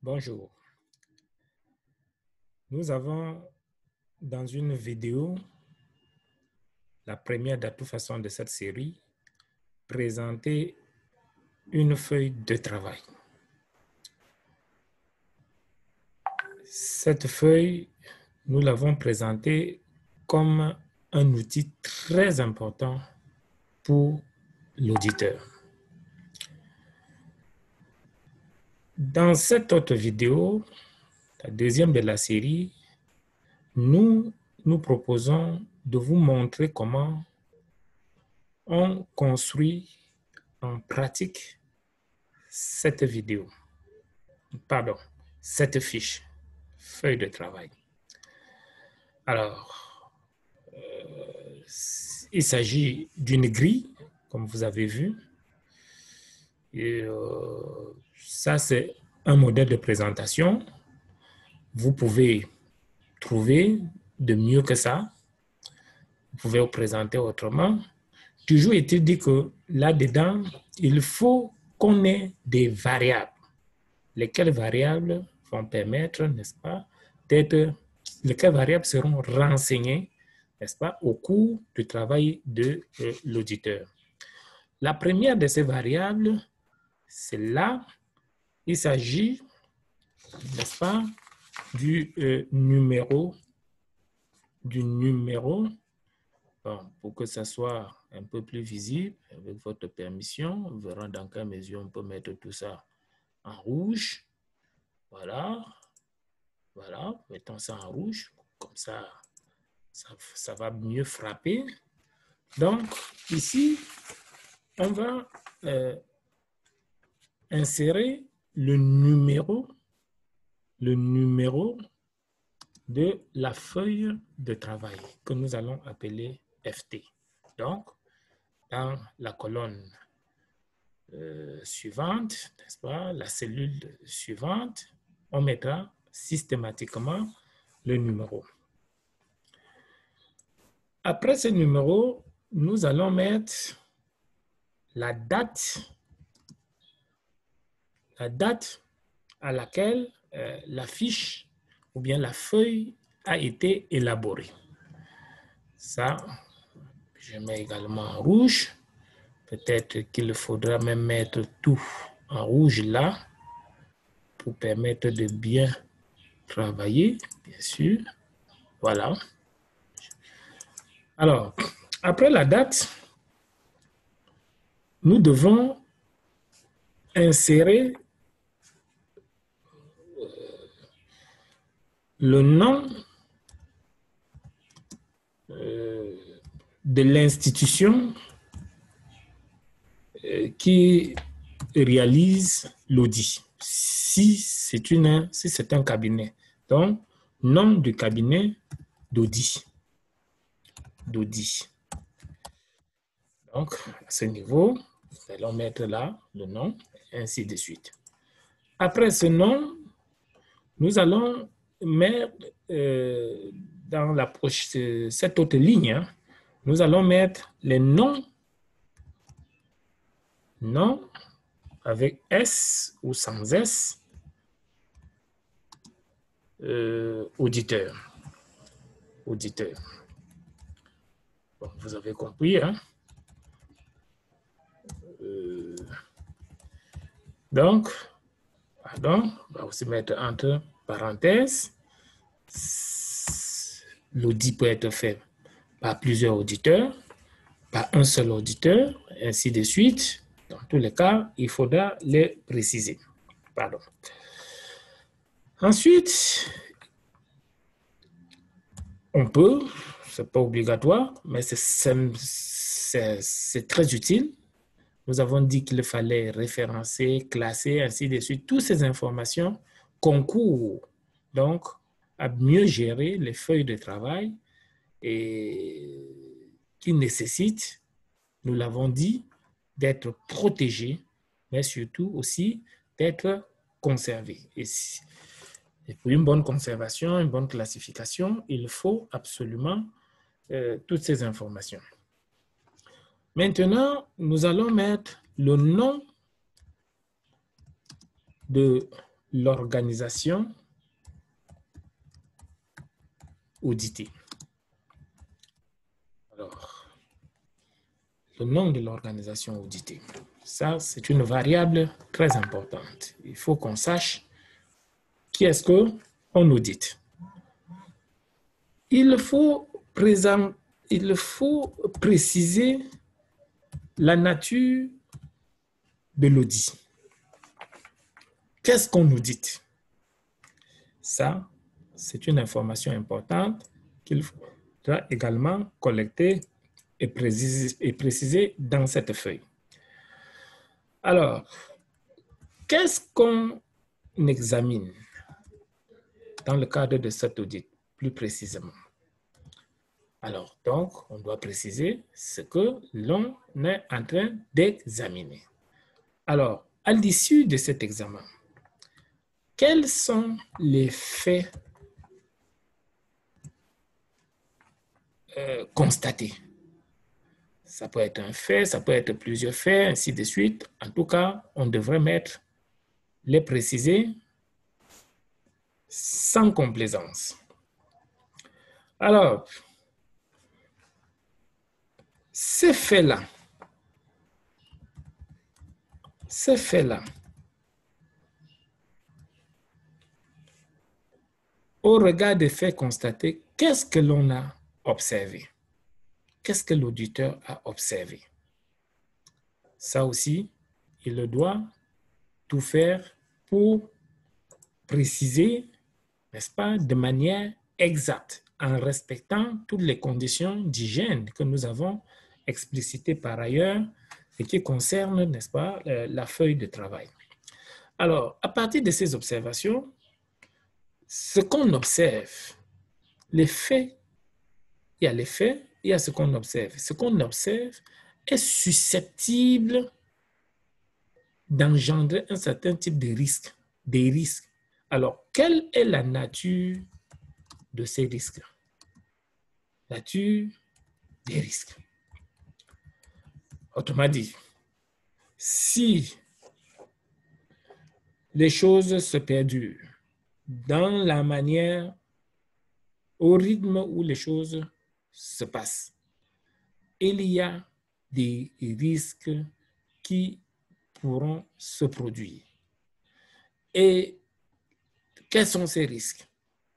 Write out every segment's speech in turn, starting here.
Bonjour. Nous avons dans une vidéo, la première de toute façon de cette série, présenté une feuille de travail. Cette feuille, nous l'avons présentée comme un outil très important pour l'auditeur. Dans cette autre vidéo, la deuxième de la série, nous proposons de vous montrer comment on construit en pratique cette vidéo. Pardon, cette fiche, feuille de travail. Alors, il s'agit d'une grille, comme vous avez vu. Et ça, c'est un modèle de présentation. Vous pouvez trouver de mieux que ça. Vous pouvez vous présenter autrement. Toujours est-il dit que là-dedans, il faut qu'on ait des variables. Lesquelles variables vont permettre, n'est-ce pas, lesquelles variables seront renseignées, n'est-ce pas, au cours du travail de l'auditeur. La première de ces variables, c'est là, il s'agit, n'est-ce pas, du numéro. Bon, pour que ça soit un peu plus visible, avec votre permission, on verra dans quelle mesure on peut mettre tout ça en rouge. Voilà. Voilà, mettons ça en rouge, comme ça, ça va mieux frapper. Donc, ici, on va insérer le numéro de la feuille de travail que nous allons appeler FT. Donc, dans la colonne suivante, n'est-ce pas, la cellule suivante, on mettra systématiquement le numéro. Après ce numéro, nous allons mettre la date à laquelle la fiche ou bien la feuille a été élaborée. Ça, je mets également en rouge. Peut-être qu'il faudra même mettre tout en rouge là pour permettre de bien travailler, bien sûr. Voilà. Alors, après la date, nous devons insérer le nom de l'institution qui réalise l'audit. Si c'est un cabinet, donc nom du cabinet d'audit. Donc, à ce niveau, nous allons mettre là le nom, ainsi de suite. Après ce nom, nous allons mettre dans cette autre ligne, hein, nous allons mettre les noms avec S ou sans S, auditeur. Bon, vous avez compris, hein? Donc, pardon, on va aussi mettre entre parenthèses. L'audit peut être fait par plusieurs auditeurs, par un seul auditeur, ainsi de suite. Dans tous les cas, il faudra les préciser. Pardon. Ensuite, on peut, ce n'est pas obligatoire, mais c'est très utile. Nous avons dit qu'il fallait référencer, classer, ainsi de suite. Toutes ces informations concourent donc à mieux gérer les feuilles de travail et qui nécessitent, nous l'avons dit, d'être protégées, mais surtout aussi d'être conservées. Et pour une bonne conservation, une bonne classification, il faut absolument toutes ces informations. Maintenant, nous allons mettre le nom de l'organisation auditée. Alors, le nom de l'organisation auditée. Ça, c'est une variable très importante. Il faut qu'on sache qui est-ce qu'on audite. Il faut préciser la nature de l'audit. Qu'est-ce qu'on audite? Ça, c'est une information importante qu'il faudra également collecter et préciser dans cette feuille. Alors, qu'est-ce qu'on examine dans le cadre de cet audit, plus précisément? Alors, donc, on doit préciser ce que l'on est en train d'examiner. Alors, à l'issue de cet examen, quels sont les faits constatés? Ça peut être un fait, ça peut être plusieurs faits, ainsi de suite. En tout cas, on devrait les préciser sans complaisance. Alors, ces faits-là, au regard des faits constatés, qu'est-ce que l'on a observé? Qu'est-ce que l'auditeur a observé? Ça aussi, il doit tout faire pour préciser, n'est-ce pas, de manière exacte, en respectant toutes les conditions d'hygiène que nous avons explicitées par ailleurs et qui concernent, n'est-ce pas, la feuille de travail. Alors, à partir de ces observations, ce qu'on observe, les faits, il y a les faits, il y a ce qu'on observe. Ce qu'on observe est susceptible d'engendrer un certain type de risque, des risques. Alors, quelle est la nature de ces risques? Nature des risques. Autrement dit, si les choses se perdurent dans la manière, au rythme où les choses se passent, il y a des risques qui pourront se produire. Et quels sont ces risques?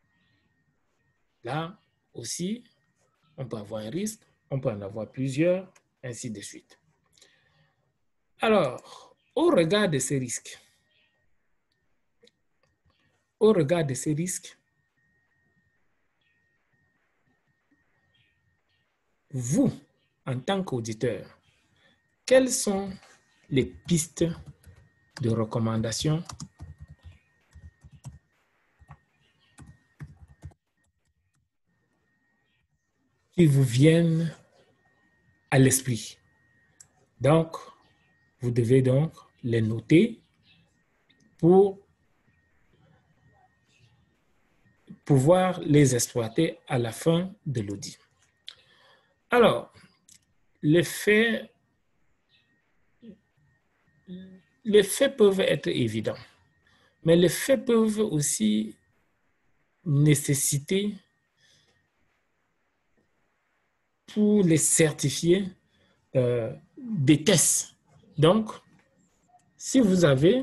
Là aussi, on peut avoir un risque, on peut en avoir plusieurs, ainsi de suite. Alors, au regard de ces risques, vous, en tant qu'auditeur, quelles sont les pistes de recommandation qui vous viennent à l'esprit? Donc, vous devez donc les noter pour pouvoir les exploiter à la fin de l'audit. Alors, les faits peuvent être évidents, mais les faits peuvent aussi nécessiter, pour les certifier, des tests. Donc, si vous avez,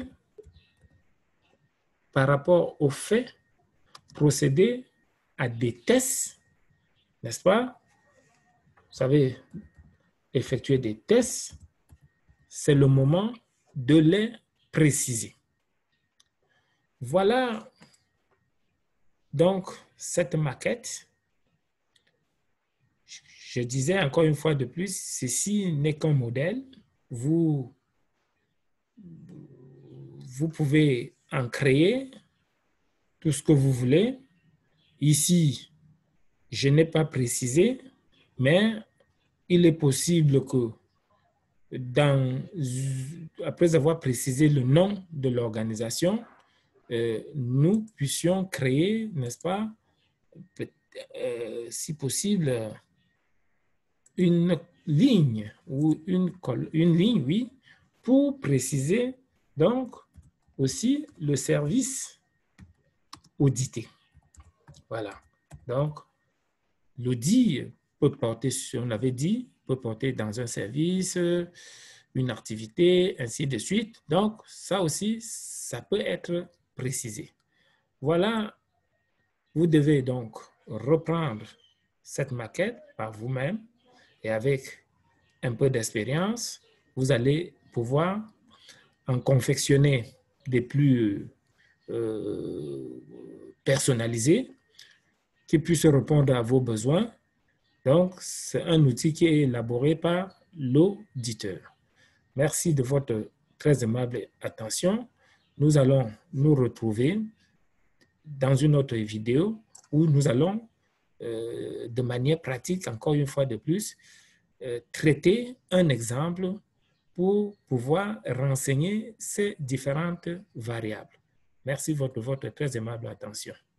par rapport aux faits, procédé à des tests, n'est-ce pas? Vous savez, effectuer des tests, c'est le moment de les préciser. Voilà donc cette maquette. Je disais encore une fois de plus, ceci n'est qu'un modèle. Vous pouvez en créer tout ce que vous voulez. Ici, je n'ai pas précisé, mais il est possible que après avoir précisé le nom de l'organisation, nous puissions créer, n'est-ce pas, si possible, une ligne ou une ligne, oui, pour préciser donc aussi le service audité. Voilà. Donc, l'audit peut porter, on avait dit, peut porter dans un service, une activité, ainsi de suite. Donc, ça aussi, ça peut être précisé. Voilà, vous devez donc reprendre cette maquette par vous-même et avec un peu d'expérience, vous allez pouvoir en confectionner des plus personnalisés qui puissent répondre à vos besoins. Donc, c'est un outil qui est élaboré par l'auditeur. Merci de votre très aimable attention. Nous allons nous retrouver dans une autre vidéo où nous allons, de manière pratique, encore une fois de plus, traiter un exemple pour pouvoir renseigner ces différentes variables. Merci de votre très aimable attention.